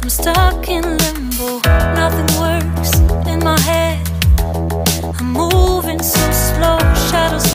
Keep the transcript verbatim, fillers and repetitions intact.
I'm stuck in limbo, nothing works in my head. I'm moving so slow, shadows